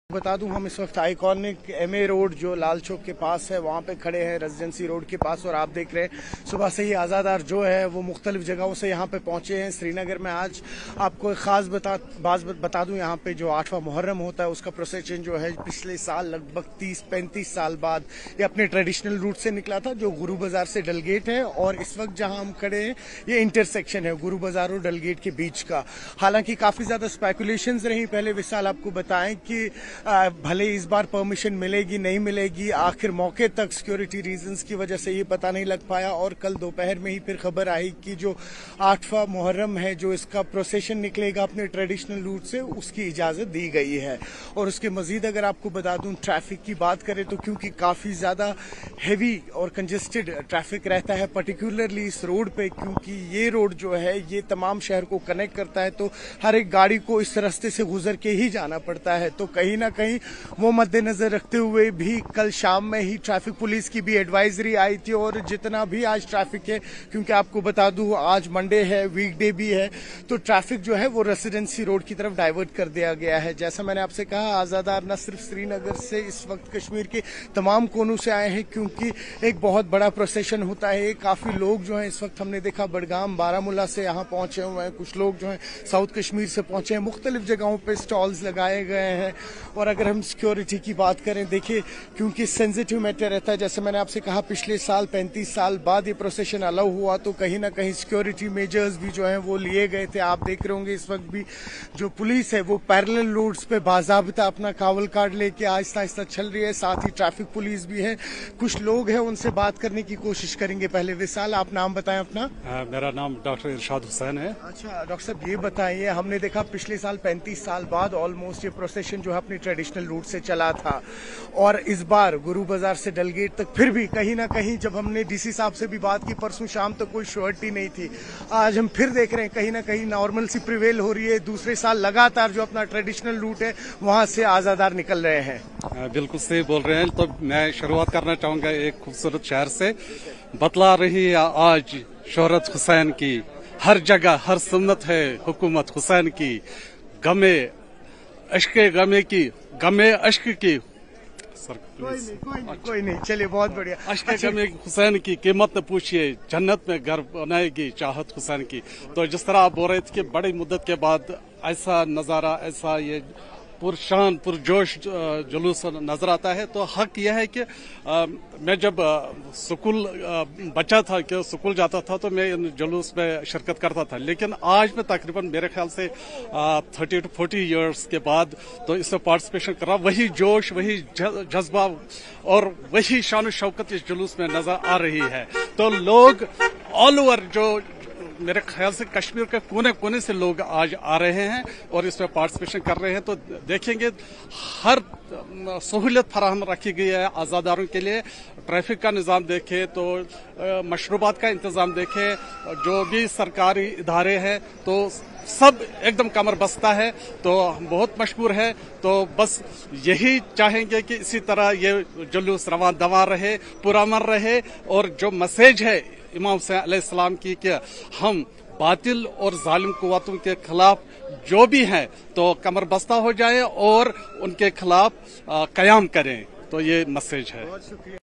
बता दूं हम इस वक्त आइकॉनिक एमए रोड जो लाल चौक के पास है वहाँ पे खड़े हैं, रेजिडेंसी रोड के पास। और आप देख रहे हैं सुबह से ही आज़ादार जो है वो मुख्तलिफ जगहों से यहाँ पे पहुँचे हैं श्रीनगर में। आज आपको एक ख़ास बात बता दूं, यहाँ पे जो 8वां मुहर्रम होता है उसका प्रोसेशन जो है पिछले साल लगभग 30-35 साल बाद ये अपने ट्रेडिशनल रूट से निकला था जो गुरु बाजार से डलगेट है। और इस वक्त जहाँ हम खड़े हैं ये इंटरसेक्शन है गुरु बाजार और डलगेट के बीच का। हालांकि काफ़ी ज़्यादा स्पेकुलेशंस रही पहले विशाल आपको बताएं कि भले इस बार परमिशन मिलेगी नहीं मिलेगी, आखिर मौके तक सिक्योरिटी रीजंस की वजह से ये पता नहीं लग पाया। और कल दोपहर में ही फिर खबर आई कि जो 8वां मुहर्रम है जो इसका प्रोसेशन निकलेगा अपने ट्रेडिशनल रूट से उसकी इजाजत दी गई है। और उसके मजीद अगर आपको बता दूं ट्रैफिक की बात करें तो क्योंकि काफी ज्यादा हैवी और कंजेस्टेड ट्रैफिक रहता है पर्टिकुलरली इस रोड पे, क्योंकि ये रोड जो है ये तमाम शहर को कनेक्ट करता है तो हर एक गाड़ी को इस रास्ते से गुजर के ही जाना पड़ता है। तो कहीं ना कहीं वो मद्देनजर रखते हुए भी कल शाम में ही ट्रैफिक पुलिस की भी एडवाइजरी आई थी। और जितना भी आज ट्रैफिक है, क्योंकि आपको बता दूं आज मंडे है, वीकडे भी है, तो ट्रैफिक जो है वो रेसिडेंसी रोड की तरफ डाइवर्ट कर दिया गया है। जैसा मैंने आपसे कहा आज़ादार न सिर्फ श्रीनगर से इस वक्त कश्मीर के तमाम कोनों से आए हैं क्योंकि एक बहुत बड़ा प्रोसेशन होता है। काफी लोग जो है इस वक्त हमने देखा बडगाम बारामूला से यहाँ पहुंचे हुए हैं, कुछ लोग जो है साउथ कश्मीर से पहुंचे हैं, मुख्तलिफ जगहों पे स्टॉल्स लगाए गए हैं। और अगर हम सिक्योरिटी की बात करें, देखिए क्योंकि सेंसिटिव मैटर रहता है, जैसे मैंने आपसे कहा पिछले साल 35 साल बाद ये प्रोसेशन अलाउ हुआ तो कहीं ना कहीं सिक्योरिटी मेजर्स भी जो हैं वो लिए गए थे। आप देख रहे होंगे इस वक्त भी जो पुलिस है वो पैरेलल रोड्स पे बाज़ाब्ता अपना कावल कार्ड लेके आहिस्ता आहिस्ता चल रही है, साथ ही ट्रैफिक पुलिस भी है। कुछ लोग हैं उनसे बात करने की कोशिश करेंगे। पहले विशाल आप नाम बताएं अपना। मेरा नाम डॉक्टर इरशाद हुसैन है। अच्छा डॉक्टर साहब ये बताइए, हमने देखा पिछले साल 35 साल बाद ऑलमोस्ट ये प्रोसेशन जो है अपनी ट्रेडिशनल रूट से चला था और इस बार गुरु बाजार से डलगेट तक फिर भी कहीं ना कहीं जब हमने डीसी साहब से भी बात की परसों शाम तक कोई श्योरिटी नहीं थी। आज हम फिर देख रहे हैं कहीं ना कहीं नॉर्मल सी प्रिवेल हो रही है। दूसरे साल लगातार जो अपना ट्रेडिशनल रूट है वहां से आज़ादार निकल रहे हैं। बिल्कुल सही बोल रहे हैं। तो मैं शुरुआत करना चाहूंगा एक खूबसूरत शहर से। बतला रही है आज शोहरत हुसैन की, हर जगह हर सुन्नत है हुकूमत हुसैन की, गमे अश्के गमे की, गमे अश्क की। कोई नहीं चलिए बहुत बढ़िया। अश्के गमे हुसैन की कीमत न पूछिए, जन्नत में घर बनाएगी चाहत हुसैन की। तो जिस तरह आप बोल रहे थे कि बड़ी मुद्दत के बाद ऐसा नजारा, ऐसा ये पुरशान पुरजोश जुलूस नजर आता है तो हक यह है कि मैं जब स्कूल बच्चा था कि स्कूल जाता था तो मैं इन जुलूस में शिरकत करता था। लेकिन आज मैं तकरीबन मेरे ख्याल से 30 to 40 इयर्स के बाद तो इसमें पार्टिसिपेशन कर रहा, वही जोश वही जज्बा और वही शान शौकत इस जुलूस में नजर आ रही है। तो लोग ऑल ओवर जो मेरे ख्याल से कश्मीर के कोने कोने से लोग आज आ रहे हैं और इसमें पार्टिसिपेशन कर रहे हैं। तो देखेंगे हर सहूलियत फराहम रखी गई है आज़ादारों के लिए। ट्रैफिक का निज़ाम देखें तो मशरूबात का इंतज़ाम देखें, जो भी सरकारी इदारे हैं तो सब एकदम कमर बस्ता है। तो बहुत मशहूर है। तो बस यही चाहेंगे कि इसी तरह ये जुलूस रवां दवा रहे, पुरअमन रहे। और जो मैसेज है इमाम हुसैन अलैहिस्सलाम की कि हम बातिल और जालिम कुव्वतों के खिलाफ जो भी हैं तो कमर बस्ता हो जाए और उनके खिलाफ कयाम करें, तो ये मैसेज है।